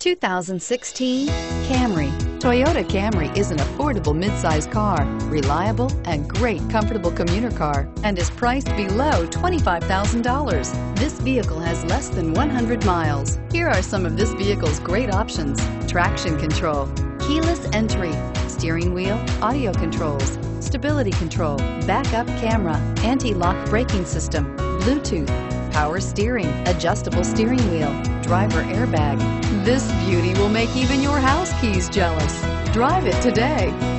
2016 Camry. Toyota Camry is an affordable midsize car, reliable and great comfortable commuter car, and is priced below $25,000. This vehicle has less than 100 miles. Here are some of this vehicle's great options: traction control, keyless entry, steering wheel audio controls, stability control, backup camera, anti-lock braking system, Bluetooth, power steering, adjustable steering wheel, driver airbag. This beauty will make even your house keys jealous. Drive it today.